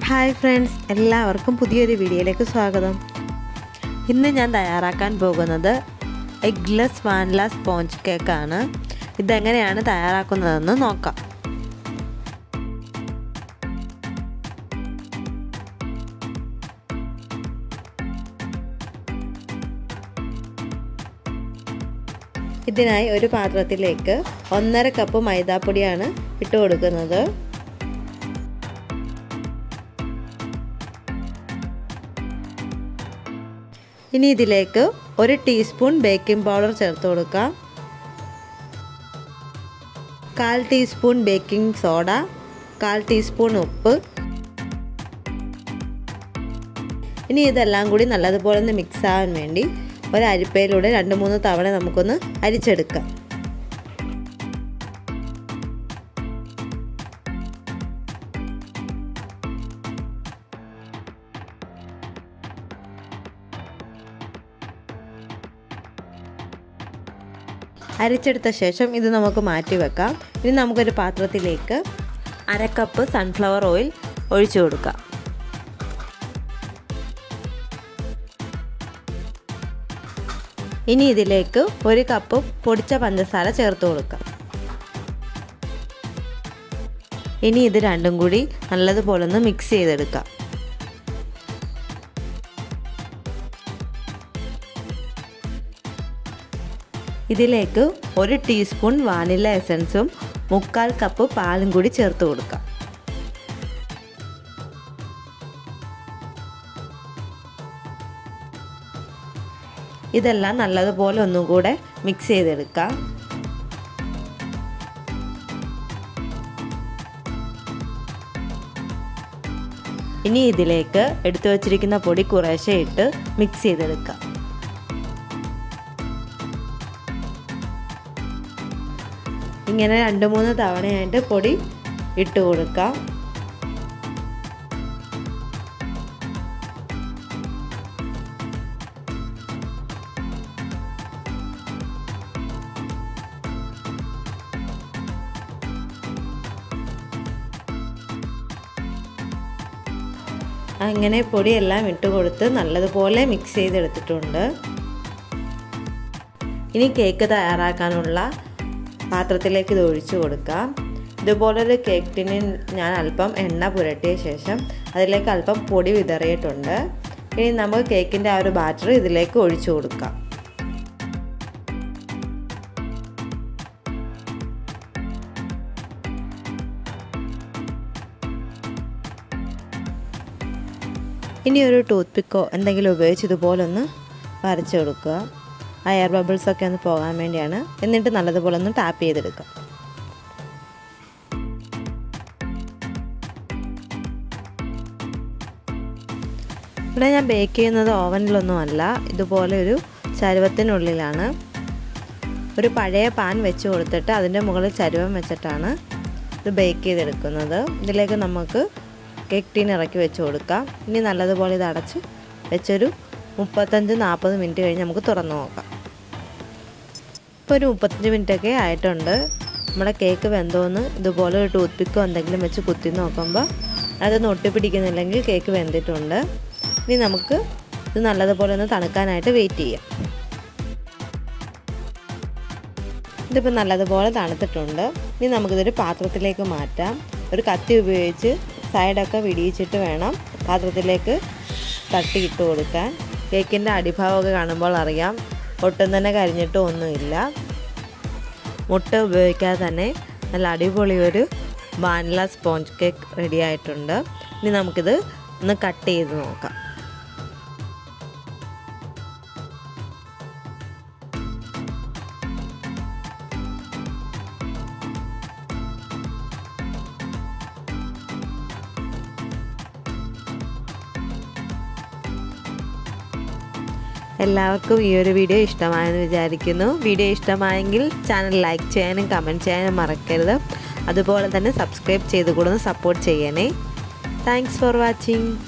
Hi friends, എല്ലാവർക്കും പുതിയൊരു വീഡിയോയിലേക്ക് സ്വാഗതം. ഇന്ന് ഞാൻ തയ്യാറാക്കാൻ പോകുന്നത് എഗ്ലെസ് വാനില സ്പോഞ്ച് കേക്കാണ്. ഇതെങ്ങനെയാണ് തയ്യാറാക്കുന്നതെന്ന് നോക്കാം. ഇതിനായി ഒരു പാത്രത്തിലേക്ക് 1.5 കപ്പ് മൈദാപ്പൊടിയാണ് ഇട്ട് കൊടുക്കുന്നത്. ഇനി ഇതിലേക്ക് 1 ടീസ്പൂൺ ബേക്കിംഗ് പൗഡർ ചേർത്ത് കൊടുക്കാം, 1/4 ടീസ്പൂൺ ബേക്കിംഗ് സോഡ, 1/4 ടീസ്പൂൺ ഉപ്പ്. ഇനി ഇതെല്ലാം കൂടി നല്ലതുപോലെ ഒന്ന് മിക്സ് ആവാൻ വേണ്ടി ഒരു അരിപ്പയിലൂടെ 2-3 തവണ നമുക്കൊന്ന് അരിച്ചെടുക്കാം. അരിച്ചെടുത്ത ശേഷം ഇത് നമുക്ക് മാറ്റി വെക്കാം. ഇനി നമുക്കൊരു പാത്രത്തിലേക്ക് 1/2 കപ്പ് സൺഫ്ലവർ ഓയിൽ ഒഴിച്ചു കൊടുക്കാം. ഇനി ഇതിലേക്ക് 1 കപ്പ് പൊടിച്ച പഞ്ചസാര ചേർത്ത് കൊടുക്കാം. ഇനി ഇത് രണ്ടും കൂടി നല്ലതുപോലെ ഒന്ന് മിക്സ് ചെയ്തെടുക്കാം. ഇതിലേക്ക് 1 ടീസ്പൂൺ വാനില എസൻസും 3/4 കപ്പ് പാലും കൂടി ചേർത്ത് കൊടുക്കാം. ഇതെല്ലാം നല്ലതുപോലെ ഒന്നും കൂടെ മിക്സ് ചെയ്തെടുക്കാം. ഇനി ഇതിലേക്ക് എടുത്തു വച്ചിരിക്കുന്ന പൊടി കുറേശ്ശെ ഇട്ട് മിക്സ് ചെയ്തെടുക്കാം. ഇങ്ങനെ 2-3 തവണയായിട്ട് പൊടി ഇട്ട് കൊടുക്കാം. അങ്ങനെ പൊടിയെല്ലാം ഇട്ട് കൊടുത്ത് നല്ലതുപോലെ മിക്സ് ചെയ്തെടുത്തിട്ടുണ്ട്. ഇനി കേക്ക് തയ്യാറാക്കാനുള്ള പാത്രത്തിലേക്ക് ഇത് ഒഴിച്ചു കൊടുക്കാം. ഇതുപോലൊരു കേക്ക് ടിന്നിൽ ഞാൻ അല്പം എണ്ണ പുരട്ടിയ ശേഷം അതിലേക്ക് അല്പം പൊടി വിതറിയിട്ടുണ്ട്. ഇനി നമുക്ക് കേക്കിൻ്റെ ആ ഒരു ബാറ്റർ ഇതിലേക്ക് ഒഴിച്ചു കൊടുക്കാം. ഇനി ഒരു ടൂത്ത് പിക്കോ എന്തെങ്കിലും ഉപയോഗിച്ച് ഇതുപോലെ ഒന്ന് വരച്ചു കൊടുക്കുക. ആ എയർ ബബിൾസൊക്കെ ഒന്ന് പോകാൻ വേണ്ടിയാണ്. എന്നിട്ട് നല്ലതുപോലെ ഒന്ന് ടാപ്പ് ചെയ്തെടുക്കുക. ഇവിടെ ഞാൻ ബേക്ക് ചെയ്യുന്നത് ഓവനിലൊന്നുമല്ല, ഇതുപോലെ ഒരു ചരുവത്തിനുള്ളിലാണ്. ഒരു പഴയ പാൻ വെച്ച് കൊടുത്തിട്ട് അതിൻ്റെ മുകളിൽ ചരുവം വെച്ചിട്ടാണ് ഇത് ബേക്ക് ചെയ്തെടുക്കുന്നത്. ഇതിലേക്ക് നമുക്ക് കേക്ക് ടീൻ ഇറക്കി വെച്ച് കൊടുക്കാം. ഇനി നല്ലതുപോലെ ഇത് അടച്ച് വെച്ചൊരു 35-40 മിനിറ്റ് കഴിഞ്ഞ് നമുക്ക് തുറന്നു നോക്കാം. ഇപ്പോൾ ഒരു 35 മിനിറ്റൊക്കെ ആയിട്ടുണ്ട്. നമ്മുടെ കേക്ക് വെന്തോന്ന് ഇതുപോലെ ഒരു ടൂത്ത് പിക്കോ എന്തെങ്കിലും വെച്ച് കുത്തി നോക്കുമ്പോൾ അതൊന്ന് ഒട്ടിപ്പിടിക്കുന്നില്ലെങ്കിൽ കേക്ക് വെന്തിട്ടുണ്ട്. ഇനി നമുക്ക് ഇത് നല്ലതുപോലെ ഒന്ന് തണുക്കാനായിട്ട് വെയിറ്റ് ചെയ്യാം. ഇതിപ്പോൾ നല്ലതുപോലെ തണുത്തിട്ടുണ്ട്. ഇനി നമുക്കിതൊരു പാത്രത്തിലേക്ക് മാറ്റാം. ഒരു കത്തി ഉപയോഗിച്ച് സൈഡൊക്കെ വിടിയിച്ചിട്ട് വേണം പാത്രത്തിലേക്ക് തട്ടിയിട്ട് കൊടുക്കാൻ. കേക്കിൻ്റെ അടിഭാഗമൊക്കെ കാണുമ്പോൾ അറിയാം ഒട്ടും തന്നെ കരിഞ്ഞിട്ടും ഒന്നുമില്ല. മുട്ട ഉപയോഗിക്കാതെ തന്നെ നല്ല അടിപൊളി ഒരു വാനില സ്പോഞ്ച് കേക്ക് റെഡി ആയിട്ടുണ്ട്. ഇനി നമുക്കിത് ഒന്ന് കട്ട് ചെയ്ത് നോക്കാം. എല്ലാവർക്കും ഈ ഒരു വീഡിയോ ഇഷ്ടമായെന്ന് വിചാരിക്കുന്നു. വീഡിയോ ഇഷ്ടമായെങ്കിൽ ചാനൽ ലൈക്ക് ചെയ്യാനും കമൻറ്റ് ചെയ്യാനും മറക്കരുത്. അതുപോലെ തന്നെ സബ്സ്ക്രൈബ് ചെയ്ത് കൂടെ സപ്പോർട്ട് ചെയ്യണേ. Thanks for watching.